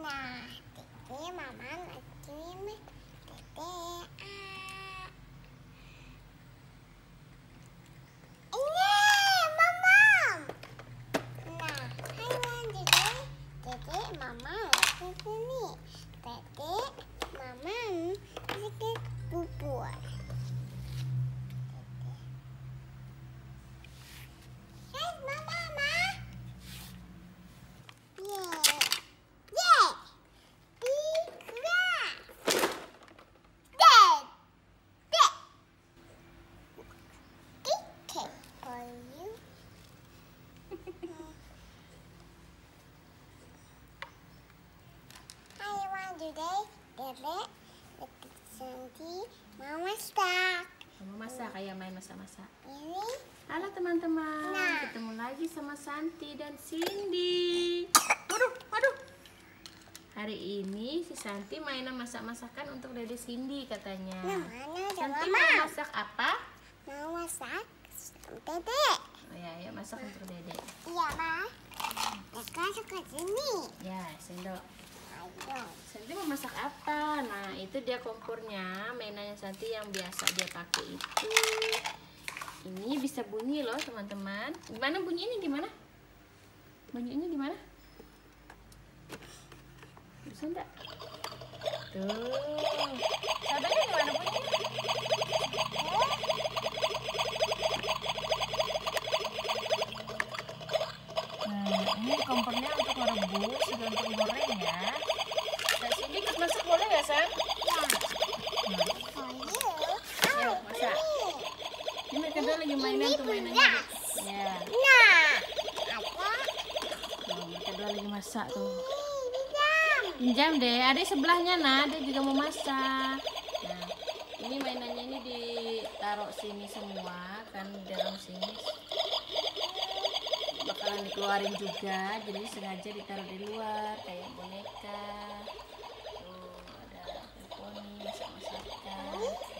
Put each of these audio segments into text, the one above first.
Nah, Dede, Mama ngajarin Dede. Ini, Mama. Nah, ayo Dede. Dede, Mama lagi sini. Dede, Mama sedikit bubur. Today, Dede, Santi mau masak. Kamu masak, kayak main masak-masak. Ini. Halo teman-teman, Nah. ketemu lagi sama Santi dan Cindy. Waduh. Hari ini si Santi mainan masak-masakan untuk Dede Cindy katanya. Nah, mana ada Santi Mama? mau masak apa? Mau masak Dede. Oh ya, masak untuk Dede. Iya, Ma. Kakak suka sini. Ya, sendok. Ayo. Santi mau masak apa? Nah, itu dia kompornya, mainannya Santi yang biasa dia pakai itu. Ini bisa bunyi loh, teman-teman. Gimana bunyinya? Gimana? Bunyinya gimana? Bisa enggak? Tuh. Sabarnya gimana bunyinya? Nah, ini kompornya untuk merebus, juga untuk goreng ya. Nah, sini ikut masak boleh ya, Sam? Ya. Ya, masak. Ini mereka dua lagi mainan tuh mainannya. beras. Ya. Nah, apa? Nah, mereka dua lagi masak tuh. Ini jam. Pinjam deh, adik sebelahnya nah, dia juga mau masak. Nah, ini mainannya ini ditaruh sini semua kan di dalam sini. Bakalan dikeluarin juga, jadi sengaja ditaruh di luar kayak boneka. Tuh ada poni masak-masakan.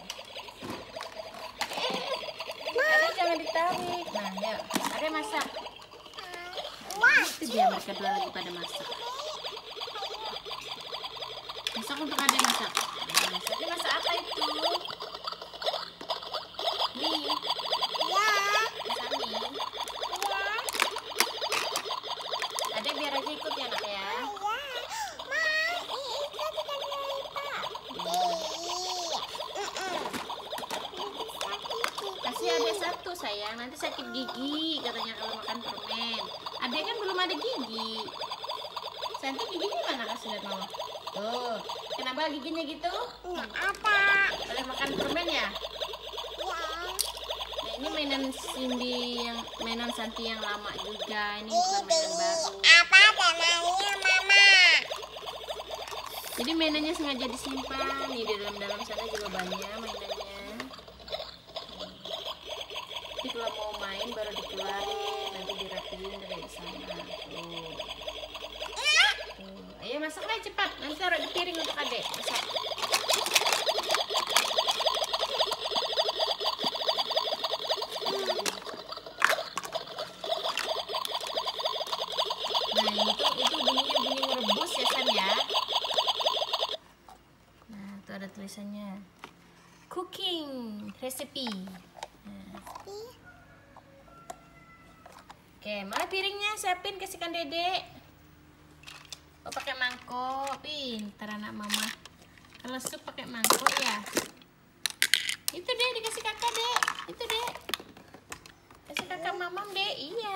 Ada jangan ditarik. Nah, ya, ada masak. Wah, Itu dia mereka dua lagi pada masak. Masak untuk adek masak. Nah, Santi masak apa itu? Mie. ya. Masak mie. Adek biar aja ikut ya nak ya. Kasih adek satu sayang, nanti sakit gigi katanya kalau makan permen. Adek kan belum ada gigi. Santi giginya mana, kasih lihat mama. Tuh, kenapa giginya gitu? Boleh makan permen ya? Nah, ini mainan Cindy yang mainan Santi yang lama juga. Ini bukan mainan baru. Jadi mainannya sengaja disimpan. Nih di dalam sana juga banyak mainannya. Nanti kalau mau main baru dikeluarin, nanti dirapiin dari sana. Tuh. Ayo masak deh cepat. Nanti taruh di piring untuk adek. Masak. Nah, itu bunyinya bunyi merebus ya San ya. Nah, itu ada tulisannya. Cooking recipe. Nah. Oke, mana piringnya? Siapin, kasihkan Dedek. Oh, pakai mangkok. Pintar anak mama. Kalau sup pakai mangkok ya. Itu deh dikasih kakak, Dek. Itu, Dek. Kasih kakak mamam, Dek. Iya.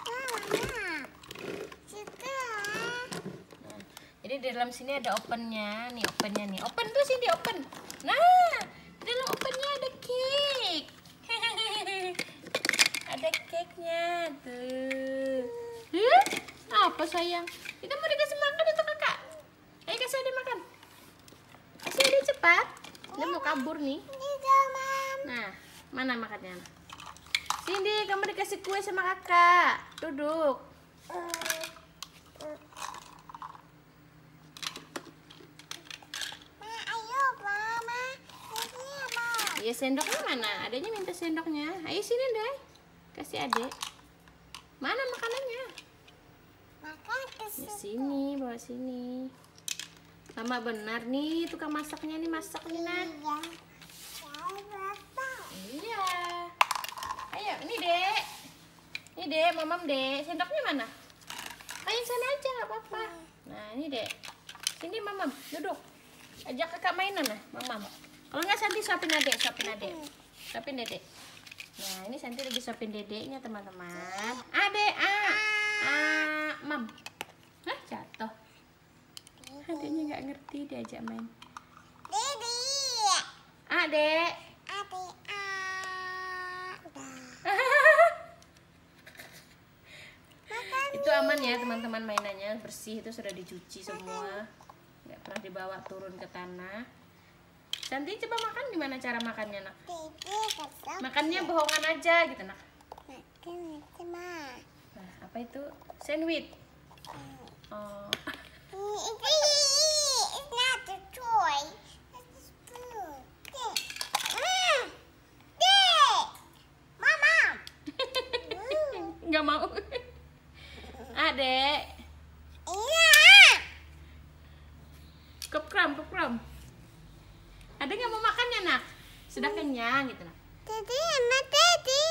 Nah, jadi di dalam sini ada opennya. Nih opennya nih. Open tuh sini open. Nah, di dalam opennya ada cake. Ada cake-nya tuh. Apa sayang? Kita mau dikasih makan itu kakak. Ayo kasih adek makan. Kasih adek cepat. Dia mau kabur nih. Nah, mana makannya? Cindy, kamu dikasih kue sama kakak. Duduk. Ya sendoknya mana? Adanya minta sendoknya. Ayo sini deh. Kasih adek. Mana makanannya? Makan ke Ya sini, bawa sini. Lama benar nih tukang masaknya nih, masak nih nak. Iya. Ayo, ini dek. Ini dek, mamam dek. Sendoknya mana? Ayo sana aja, nggak apa-apa. Nah ini dek. Sini mamam, duduk. Ajak kakak mainan nah, mamam. Kalau nggak Santi suapin adek, suapin adek. Suapin dedek. Nah ini Santi lagi suapin dedeknya teman-teman. Adek, mam. Hah, jatuh. Adeknya nggak ngerti diajak main. Dedi. Adek. Itu aman ya teman-teman, mainannya bersih, itu sudah dicuci semua, nggak pernah dibawa turun ke tanah. Santi coba makan, gimana cara makannya nak? Makannya bohongan aja gitu nak. Nah apa itu? Sandwich. Oh. It's not a toy. It's a spoon. Mama. Nggak mau. Adek. Iya. Kepram. Adek nggak mau makannya nak? Sudah kenyang gitu nak. Dedi, sama Dedi.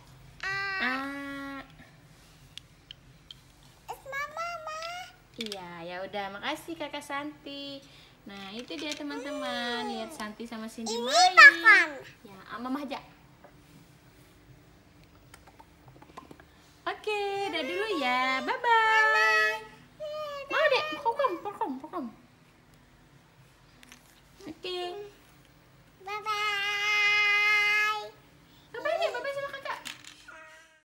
It's mama. Iya, ya udah, makasih Kakak Santi. Nah, itu dia teman-teman. Lihat Santi sama Cindy Ini main. makan. Ya, Mama aja. Oke, udah dulu ya. Bye-bye. Mau dek, pokom. Oke.